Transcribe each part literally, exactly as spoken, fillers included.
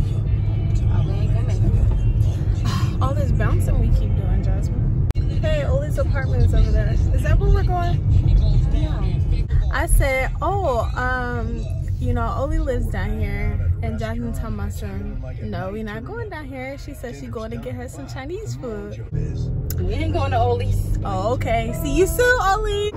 All this bouncing we keep doing, Jasmine. Hey, Oli's apartment is over there. Is that where we're going? I said, oh, um, you know, Oli lives down here. And Jasmine told my son, no, we're not going down here. She said she's going to get her some Chinese food. We ain't going to Oli's. Oh, okay. See you soon, Oli.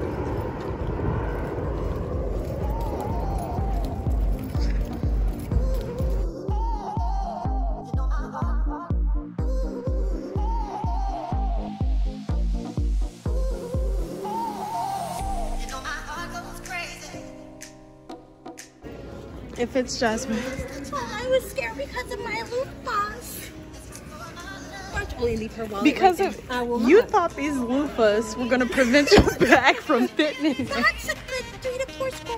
If it's Jasmine. Oh, I was scared because of my loofahs. Actually, leave her wallet Because right of I will you not. thought these loofahs were gonna prevent your back from fitting in there. That's a good three to four square.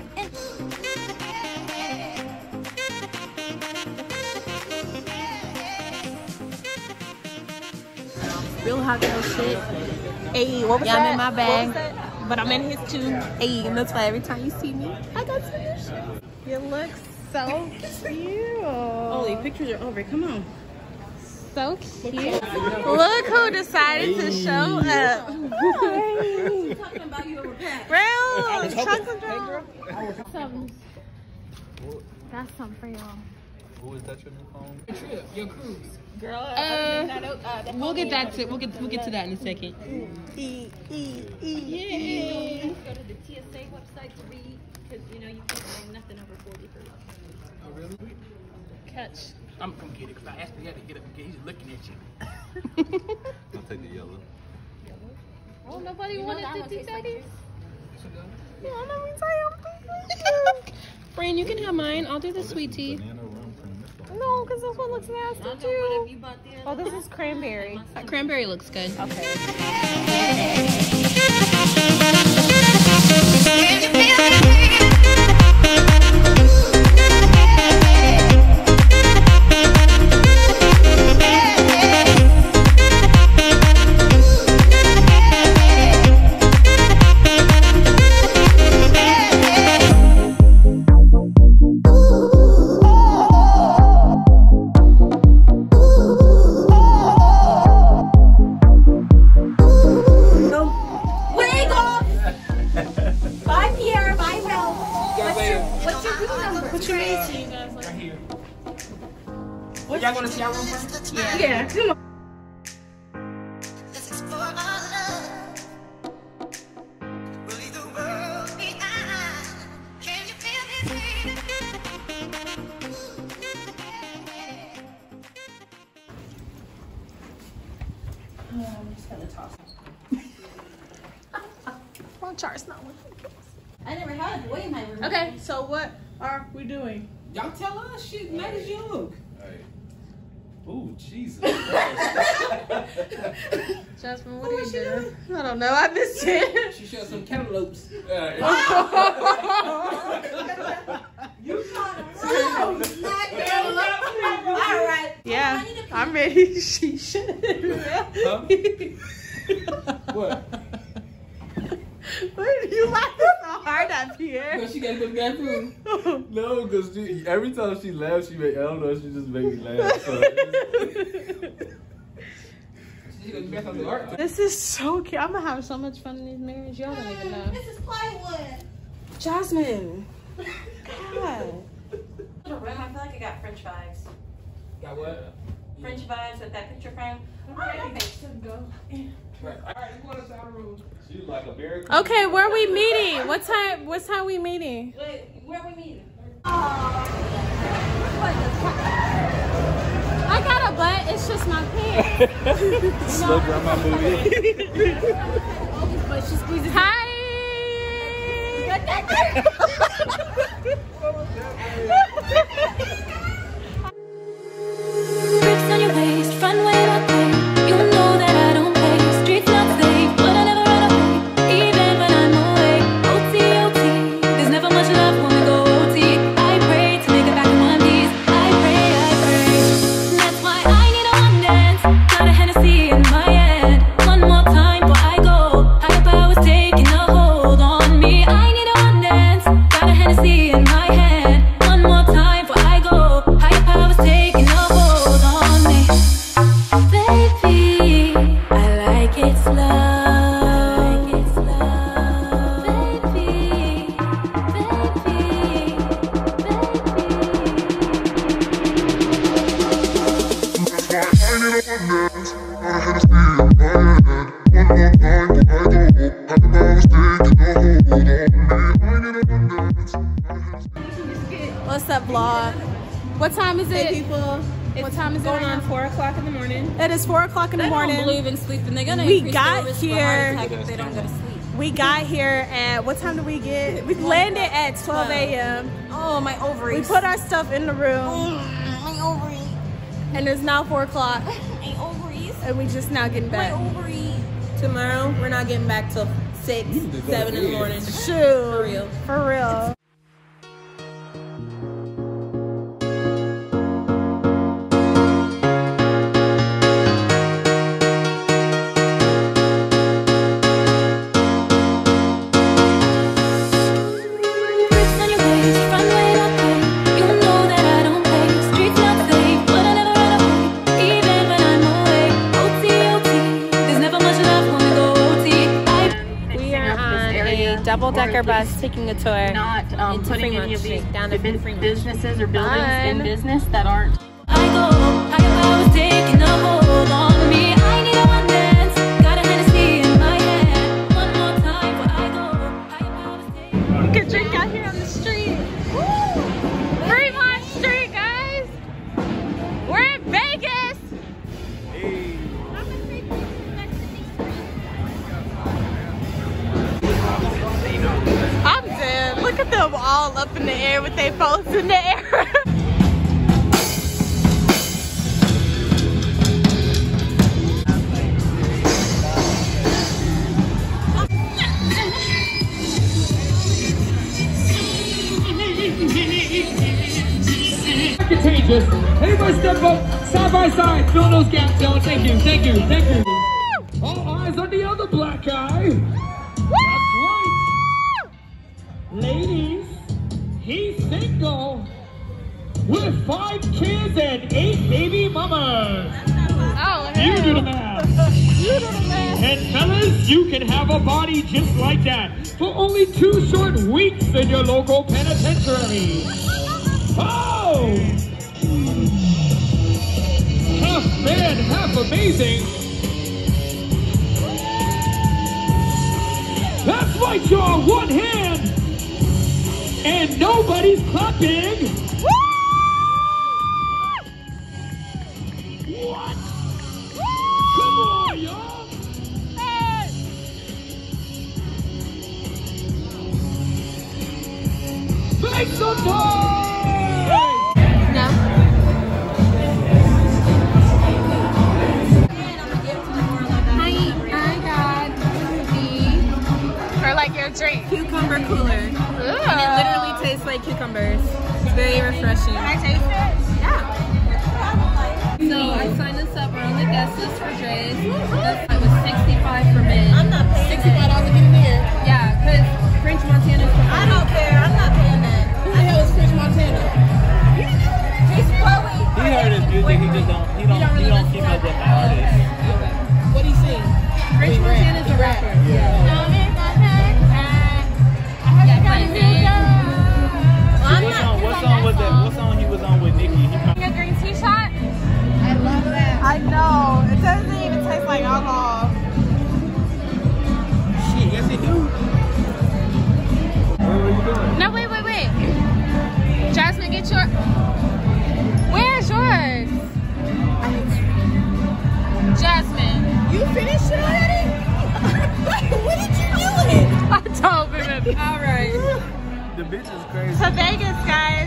Real hot girl shit. Hey, what was Yeah, that? I'm in my bag. What was that? But I'm in his too. Hey, and that's why every time you see me, I got some new shit. You look so cute. Oli, pictures are over. Come on. So cute. Look who decided to show up. Hi. Talking about you over pack. Real chocolate girl. Some. Got some for y'all. Who is that your new phone? Trip, your cruise. Girl, Uh, uh, we'll get that to we'll get we'll get to that in a second. E E E. Yay! go to the T S A website to read because you know you can't bring nothing over forty for love. Oh really? Catch. I'm gonna get it because I asked the guy to get up and get. He's looking at you. I'll take the yellow. Oh, nobody You know wanted that to one do tastes that. like yours. Yeah, let me tell you. Fran, you can have mine. I'll do the sweet tea. Banana rum cream. That's fine. No, because this one looks I nasty don't know what too. if you bought the Oh, other this one. is cranberry. That cranberry looks good. Okay. Y'all want to see our room first? Yeah. Yeah, come on. I'm just gonna toss it. Well, Char's not looking. I never had a boy in my room. Okay, so what are we doing? Y'all tell us. Shit, nice as you look. Hey. Ooh, Jesus. Jasmine, what are you doing? I don't know. I missed it. She showed some cantaloupes. You trying to run? All right. Yeah, I'm ready. She should. Huh? What? Why are you laughing so hard at Pierre? Because she got to go to the bathroom. No, because every time she laughs, she make, I don't know, she just make me laugh. So. She goes to the bathroom to art. This is so cute. I'm gonna have so much fun in these marriages. Y'all don't even know. This is plywood. Jasmine. God. The room, I feel like I got French vibes. Got what? French vibes with that picture frame. All right, okay. Right. All right, you want us out of the room. She like a bear. Okay, where are we meeting? What time? What time we meeting? Wait, where are we meeting? I got a butt. It's just my pants. Slow grandma movie. But she squeezes. Hi. Grips on your waist, front way, back way. You know that I don't play. Streets not safe, but I never run away. Even when I'm away. O T, O T. There's never much love when we go O T. I pray to make it back in one piece. I pray, I pray. That's why I need a one dance. Got a Hennessy in my hand. One more time before I go. Higher powers taking a hold on me. I need a one dance. Got a Hennessy in my hand. One more time before I go. is Hey, it? people. What time is it? Going right on now? four o'clock in the morning. It is four o'clock in the They morning. don't believe in sleeping. They're gonna We increase got their risk for here- heart attack if they don't go to sleep. We got here at, what time did we get? We landed at twelve A M Oh, my We ovaries. put our stuff in the room, Mm, my ovaries. and it's now four o'clock, My ovaries. and we just now getting My back. ovaries. Tomorrow, we're not getting back till six, seven in the morning. Shoot. For real. For real. Bricks on your waist, front way up way. You know that I don't play. Streets not safe, but I never run away. Even when I'm away. O T, O T. There's never much left when we go O T. I We are on a double-decker bus taking a tour not um, into putting Fremont any of Street, these down to bu- Fremont. businesses or buildings in Fun. business that aren't. I go, higher powers taking a hold on me. I need a one dance, got a Hennessy in my hand. One more time before I go, higher powers taking. You can drink out here on the street. Fremont Street, guys. We're in Vegas. I'm dead. Look at them all up in the air with their phones in the air. Contagious. Everybody step up, side by side, fill those gaps out. Thank you, thank you, thank you. All eyes on the other black guy. That's right. Ladies, he's single with five kids and eight baby mamas. Oh, You do the math. You do the math. And fellas, you can have a body just like that for only two short weeks in your local penitentiary. Oh! Half man, half amazing. That's right, y'all. One hand. And nobody's clapping. What? Come on, y'all. Make some noise! Or like your drink. Cucumber cooler. And it literally tastes like cucumbers. It's very refreshing. Can I taste it? So I signed us up. We're on the guest list for Dre's. It was sixty-five for men. I'm not paying sixty-five dollars to get in here. Yeah, because French Montana's for I don't care. I'm not paying that. Who the hell is French Montana? It's Chloe. He heard his music, he just don't, he don't, he don't keep up with the artist. What do you sing? French Montana's a rapper. Yeah. What song, what song was that? What song he was on with Nicki? He probably, A green tea shot? I love that. I know. It doesn't even taste like alcohol. shit, yes he do. What are you doing? No, wait, wait, wait. Jasmine, get your... Where's yours? Jasmine. You finished it already? What did you do it? I don't remember. All right. The bitch is crazy. To Vegas, guys.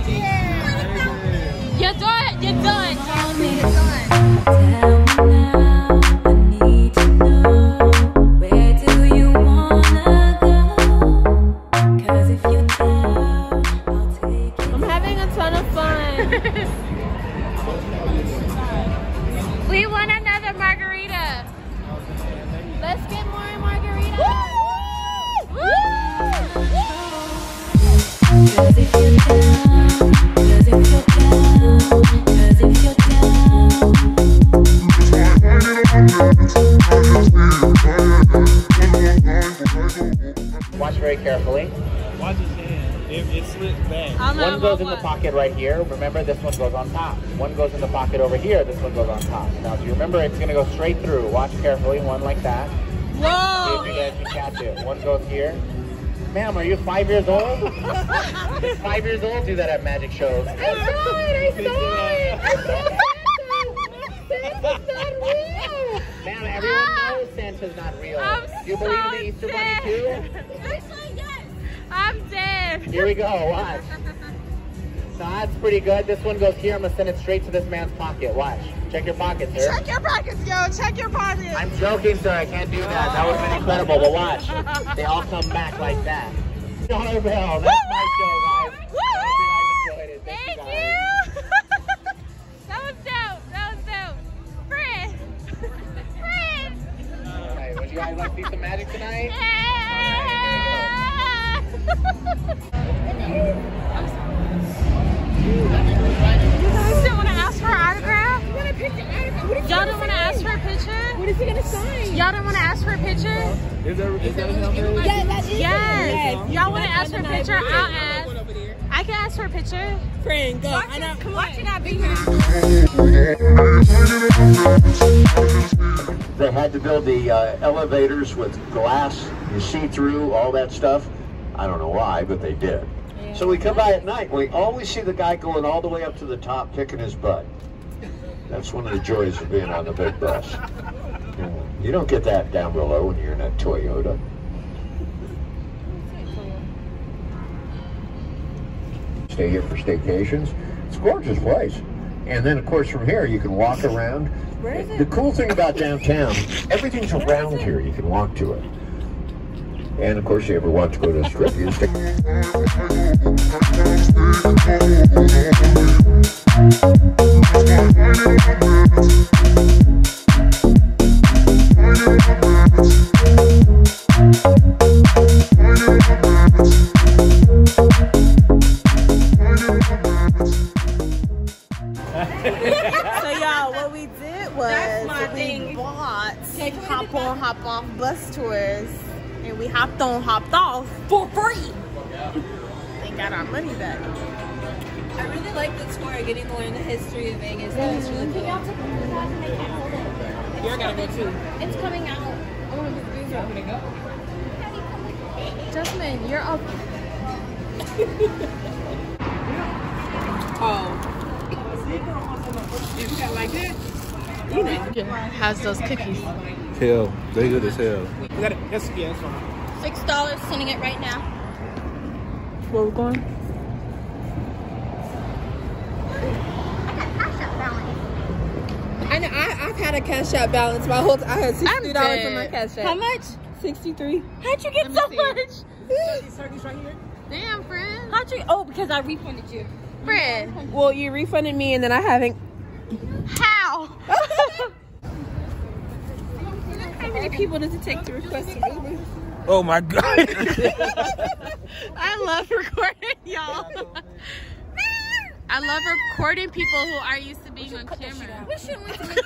You're done. You're done, Jasmine. You're done. Tell me now, I need to know, where do you wanna go? 'Cause if you tell, I'll take it. I'm having a ton of fun. We want another margarita. Let's get more margaritas. Woo! 'Cause if you're down, 'cause if you're down, 'cause if you're down. Watch very carefully. Watch his hand. It, it slips back. I'm One not goes in gonna the lie. pocket right here. Remember, this one goes on top. One goes in the pocket over here. This one goes on top. Now, if you remember, it's going to go straight through. Watch carefully. One like that. See Whoa! if you guys can catch it. One goes here. Ma'am, are you five years old? Five years old do that at magic shows. I saw it, I saw it. I saw Santa. Santa's not real. Ma'am, everyone knows Santa's not real. I'm you so believe in the Easter dead. Bunny too? Actually, yes. I'm dead. Here we go, watch. So that's pretty good. This one goes here. I'm gonna send it straight to this man's pocket. Watch. Check your pockets, sir. Check your pockets, yo. Check your pockets. I'm joking, sir. I can't do that. That would have been incredible. But watch. They all come back like that. Dollar bill. That's my show, guys. I hope you guys enjoyed it. Thank, Thank you. you. That was dope. That was dope. Friend. Friend. All right. Would you guys like to see some magic tonight? Yeah. You guys don't want to ask for an autograph? Y'all don't want to ask for a picture? What is he gonna sign? Y'all don't want to ask for a picture? Is that, is that him? Yeah, that is Yes. him. Y'all want to ask for a picture? I'll ask. I can ask for a picture. Friend, go. I know. Come on. You not be here. They had to build the uh, elevators with glass, you see through, all that stuff. I don't know why, but they did. So we come by at night, we always see the guy going all the way up to the top, kicking his butt. That's one of the joys of being on the big bus. You don't get that down below when you're in a Toyota. Stay here for staycations. It's a gorgeous place. And then, of course, from here, you can walk around. Where is it? The cool thing about downtown, everything's around here. You can walk to it. And, of course, you ever want to go to a strip, you just take... So y'all, what we did was That's my we thing. bought hop on, hop off bus tours, and we hopped on, hopped off for free, and got our money back. I really like the tour, getting to learn the history of Vegas. That was really cool. You're gonna go too. It's coming out. I want to be Gonna go. Jasmine, you're up. Oh. Is that like that? You know. How's those cookies? Hell, they good as hell. You gotta, that's, yeah, that's fine. Six dollars, sending it right now. Where we going? I know. I, I've had a cash out balance my whole time. I had sixty dollars in my dead. cash out. How much? Sixty-three. How'd you get so much? Circus right here. Damn, friend. How'd you? Oh, because I refunded you. Friend. Well, you refunded me, and then I haven't. How? How many people does it take to request an Uber? Oh my God. I love recording y'all. I love recording people who are used to being on camera. We should went to make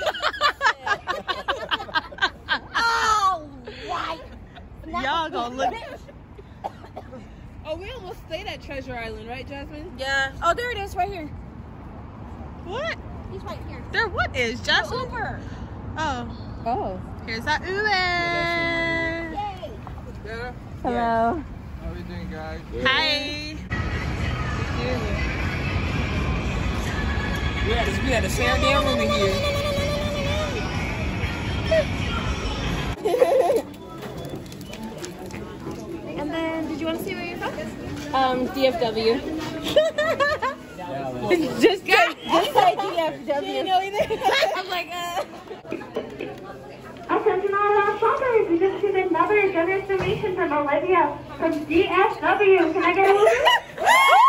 Oh, right. Y'all gonna look. Oh, we almost stayed at Treasure Island, right, Jasmine? Yeah. Oh, there it is, right here. What? He's right here. There what is? Jasmine? Uber. Oh. Oh. Here's our Uber. Yay. Yeah. Hello. How are you doing, guys? Hi. We had to, we had to share a damn room in here. And then, did you want to see where you're from? Um, D F W. Just go. Just say D F W. She didn't know either. I'm like, uh. Attention all our shoppers, we just received another generous donation from Olivia from D F W. Can I get a woo?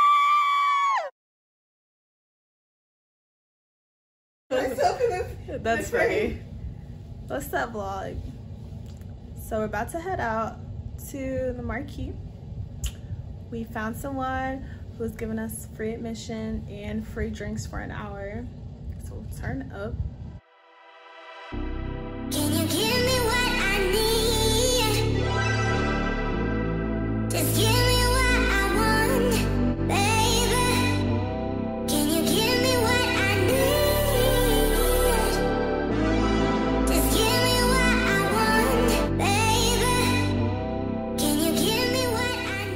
That's funny. What's that vlog? So we're about to head out to the marquee. We found someone who was giving us free admission and free drinks for an hour. So we'll turn up. Can you give me what I need? Just give me what I want, baby. Can you give me what I need? Just give me what I want, baby. Can you give me what I need?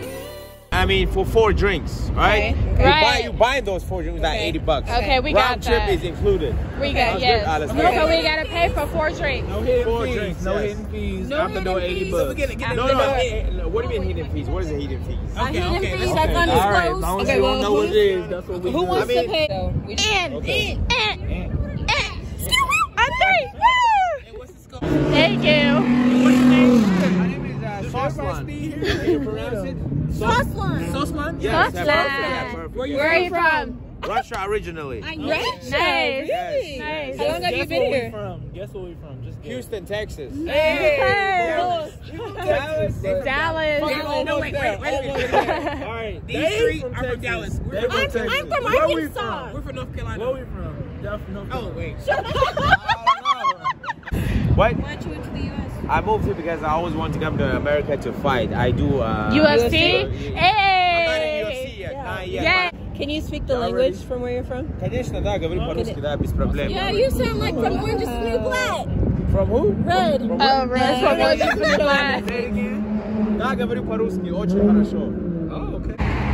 mean, for four drinks, right? Okay. You Right. buy, you buy those four drinks, like Okay. eighty bucks. Okay, we got Round trip that. is included. We got, Sounds yes. good? Ah, let's go. So we gotta pay for four drinks. No hidden Four fees. drinks, No yes. hidden fees. No After hidden doing eighty fees. bucks. So we get- get No, the no, door. eh, eh, what do you mean hidden fees? What is a hidden fees? Okay, hidden okay, fees let's are okay. gonna All right, as close. long as Okay, you well, don't know what it who- is, that's what we Who do. wants I mean- to pay? So we just And, Okay. and, and, and. On three. Woo! Thank you. What's your name? My name is uh, Sauceland. Can you pronounce it? Sauceland. Sauceland? Yes, Sauceland. that's perfect. That's perfect. Where, yes. Where are you from? Russia originally. Russia. Nice. Nice. Nice. How long have you been here? From? Guess where we from? Just guess. Houston, Texas. Hey. Dallas. Dallas. No, wait, wait, wait, wait. All right. These three are from Dallas. We're from Texas. I'm from Where we Arkansas. from? We're from North Carolina. Where we from? Y'all from North Carolina. Oh, wait. What? Why don't you went to the U S? I moved here because I always wanted to come to America to fight. I do. Uh, U F C? I'm not in U F Hey. C yet. Not yet. Yeah. Can you speak the language from where you're from? Конечно, да, говорю по-русски, да, без проблем. Yeah, you sound like from Orange is the New Black. From who? Red. Oh, right. From Orange is the New Black. Say it again. Да, говорю по-русски, очень хорошо. Oh, okay.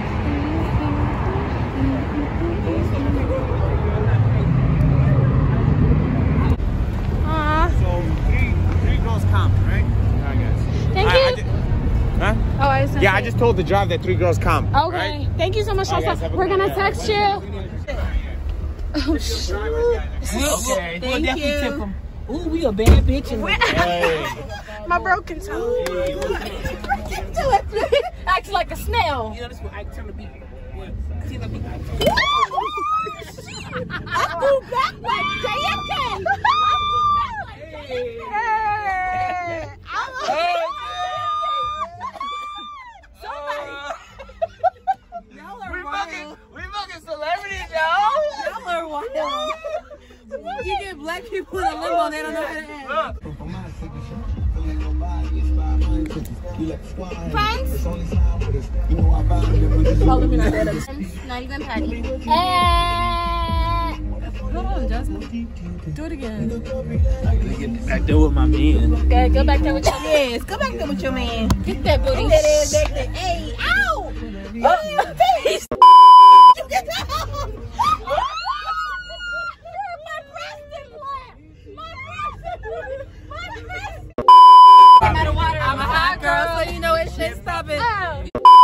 Aw. So three, three girls come, right? I guess. Thank I- I you. ju- huh? Oh, I was Yeah, I just told the driver that three girls come. Okay. Right? Thank you so much, Okay, Shasta. have a We're good gonna day. text you. Oh, shoot. Okay. We'll Thank definitely you. tip them. Ooh, we a bad bitch. In Hey. My broken toe. Acts like a snail. You know, this is what I turn the beat. Yeah. See the beat. I moved back like J F K. I moved back like J F K. Hey. We fucking, we fucking celebrities, y'all. Y'all are wild. You get black people in a limo, they don't know how to act. Friends? Not even petty. Hold on, Jasmine. Do it again. Back there with my man. Okay, go back there with your man. Yes, go back there with your man. Get that booty. That is, that, that. Hey, ow! Oh, your face! You get down! My breast is wet! My breast is wet! My breast! I'm out of water. I'm a hot girl, so you know it shit stop it. Oh.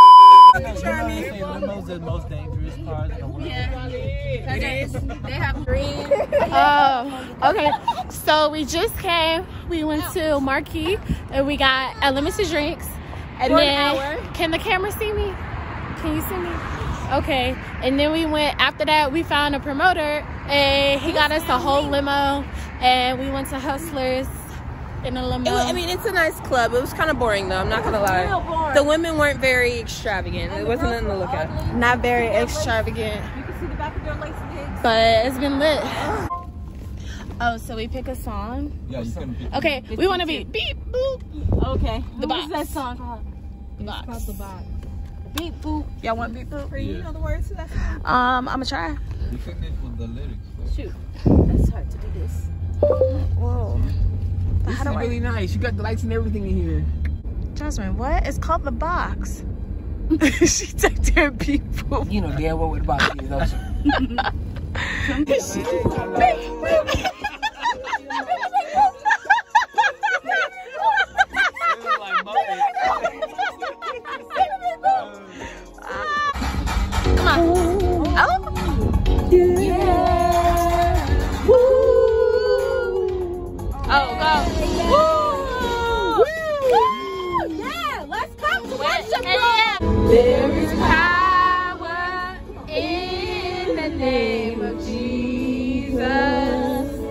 Limos are the most dangerous cars in the world. Okay, they have green. Oh, okay. So we just came. We went to Marquee and we got unlimited drinks. And For an then, hour. can the camera see me? Can you see me? Okay. And then we went, after that, we found a promoter and he got us a whole limo. And we went to Hustlers in a limo. It was, I mean, it's a nice club. It was kind of boring, though. I'm not going to lie. Real boring. The women weren't very extravagant. It wasn't nothing to look at. Not very extravagant. You can see the back of their lacy legs. But it's been lit. Oh, so we pick a song. Yeah, you can pick. Okay, we want to be beep boop. Okay. The What's box. that song called? The box. Called the box. Beep boop. Y'all want beep boop? You know the words to that song? Um, I'ma try. You can it with the lyrics. Shoot. That's hard to do this. Whoa. This How is do I? really nice. You got the lights and everything in here. Jasmine, what? It's called the box. She took their beep boop. You know damn well what the box is, don't you? Come on. Oh. Yeah. Woo. Oh, go. Woo. Woo! Yeah, let's come to Wait, worship, and bro. yeah. There is power in the name of Jesus.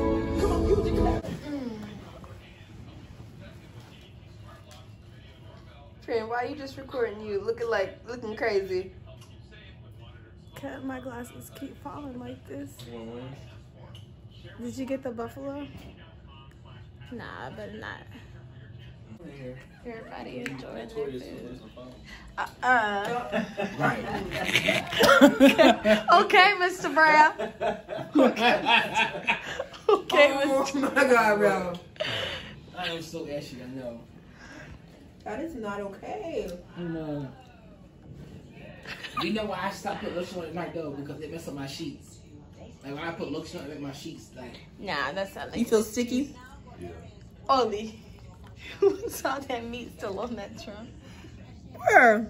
Friend, why are you just recording you? Looking like, looking crazy. Cause my glasses keep falling like this. Did you get the buffalo? Nah, but not. Everybody enjoyed their food. Uh, uh. Right. okay. Okay, Mister Brown. Okay. Okay, Oh Mister my God, bro. I am so ashy, I know. That is not okay. I know. You know why I stopped putting lotion on at night though? Because it messed up my sheets. Like when I put lotion on, it make my sheets like. Nah, that's not like. You feel sticky? Yeah. Ollie, who saw that meat still on that trunk? Where?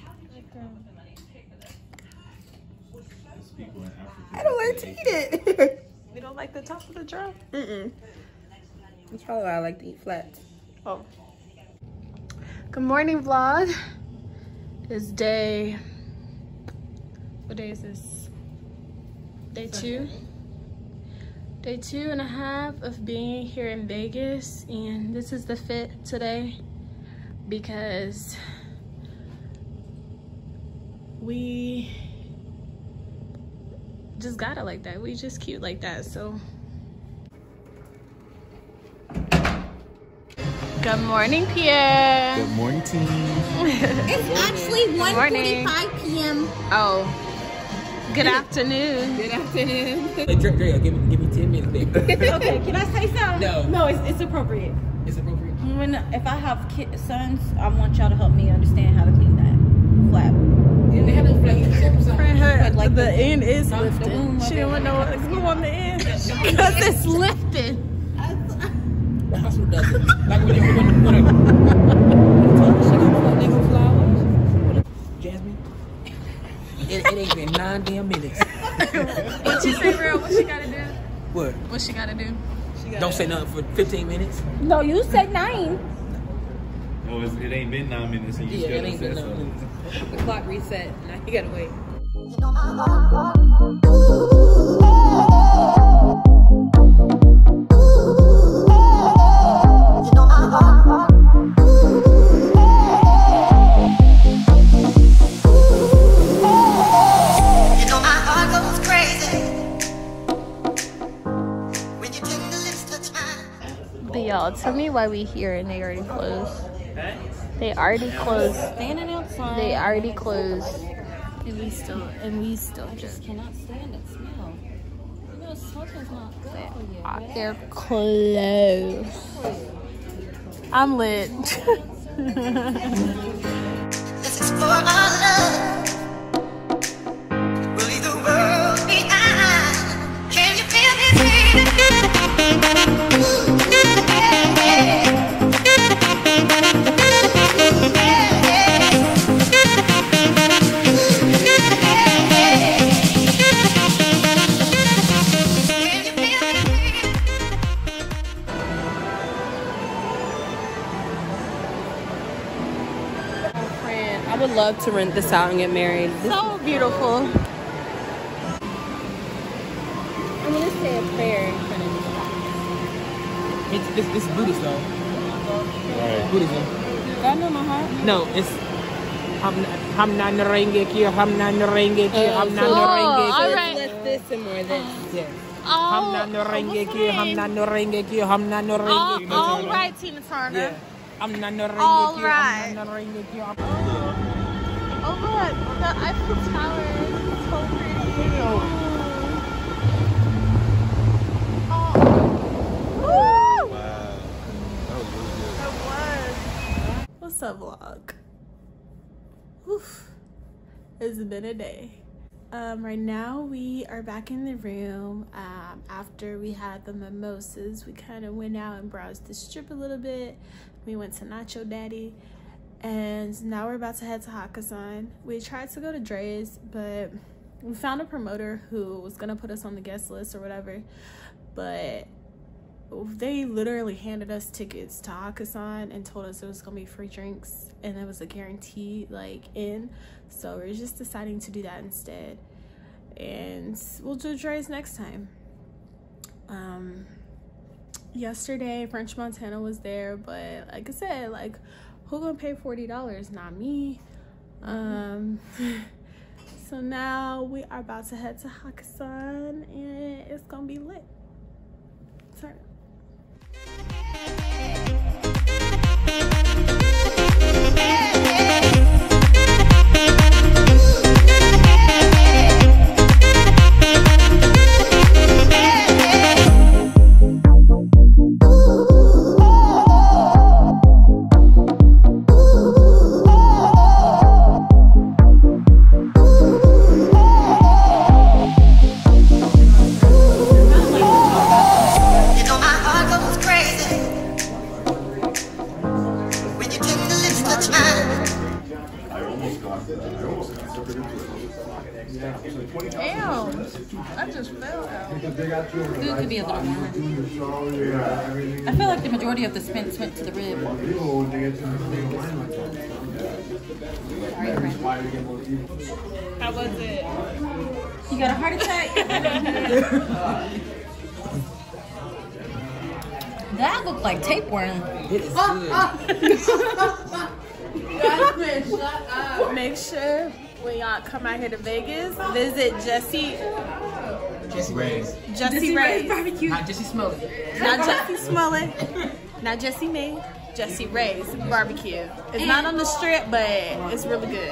I don't like to eat it. You don't like the top of the drum? Mm-mm. That's probably why I like to eat flats. Oh. Good morning, vlog. It's day... What day is this? Day two? Day two and a half of being here in Vegas. And this is the fit today. Because... we... just got it like that. We just cute like that, so... Good morning, Pierre. Good morning, team. It's actually one forty-five p m Oh. Good afternoon. Good afternoon. Hey, Dre, Dre, give me, give me ten minutes, baby. Okay, can I say something? No. No, it's, it's appropriate. It's appropriate. When if I have kids, sons, I want y'all to help me understand how to clean that flap. Yeah, they have those flags. Her, like the, the- end is the lifted. womb She of don't it. know what to glue on the end. Because it's lifted. The hospital does it. Like when they when, when a, they go flowers. Jasmine. It, it ain't been nine damn minutes. What you say, girl? What she gotta do? What? What she gotta do? She gotta Don't say nothing for fifteen minutes. No, you said nine. Oh, it's, it ain't been nine minutes and you Yeah, still it ain't said been nine something. minutes. The clock reset. Now you gotta wait. But y'all, tell me why we here and they already closed. They already closed. Standing outside. They already closed. And we still, and we still I just just. cannot stand that smell. You know, something's not good for you. Uh, They're closed. I'm lit. This is for our love. We'll leave the world behind. Can you feel me, baby? I would love to rent this out and get married. So beautiful. I'm gonna say a prayer in front of this house. It's it's, it's Buddhist though. Right. Buddhism. God know my heart. No, it's Hamna Narenge Kyo, Hamna Narenge Kyo, Hamna Narenge all Kyo. right. Let's this and more this. Yes. Oh, Hamna Narenge Kyo, Hamna Narenge Kyo, Hamna Narenge Kyo. all right, Tina Turner. Yeah. Hamna Narenge All Kyo, right. Hamna Narenge Kyo. Oh look, the Eiffel Tower is so pretty. Oh. Woo! Wow. That was really good. It was. What's up, vlog? Oof. It's been a day. Um, right now we are back in the room. Um, after we had the mimosas, we kind of went out and browsed the strip a little bit. We went to Nacho Daddy. And now we're about to head to Hakkasan. We tried to go to Dre's, but we found a promoter who was gonna put us on the guest list or whatever. But they literally handed us tickets to Hakkasan and told us it was gonna be free drinks and it was a guarantee like in. So we're just deciding to do that instead. And we'll do Dre's next time. Um, yesterday French Montana was there, but like I said, like who gonna pay forty dollars? Not me. Um, so now we are about to head to Hakkasan and it's gonna be lit. Turn. Ooh. Food could be a little warmer. I feel like the majority of the spins went to the rib. Sorry, friend. How was it? You got a heart attack? That looked like tapeworm. It is good. Jasmine, shut up. Make sure when y'all come out here to Vegas, visit Jesse. Jesse Ray's. Jesse Ray's barbecue. Not Jesse Smollett. Not Jesse Smollett. Not Jesse May. Jesse Ray's barbecue. It's not on the strip, but it's really good.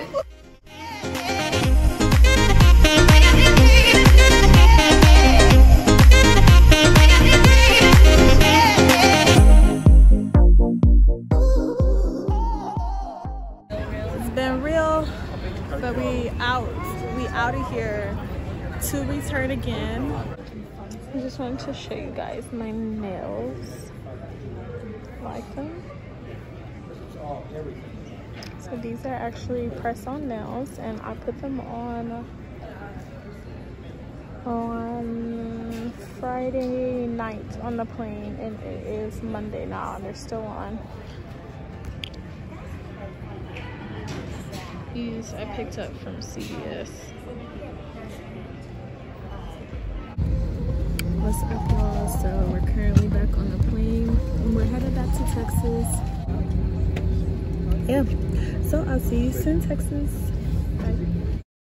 Been real, but we out we out of here to return again. I just wanted to show you guys my nails. Like them? So these are actually press-on nails, and I put them on on Friday night on the plane, and it is Monday now and they're still on. These I picked up from C V S. What's up, y'all? So we're currently back on the plane and we're headed back to Texas. Yeah, so I'll see you soon, Texas.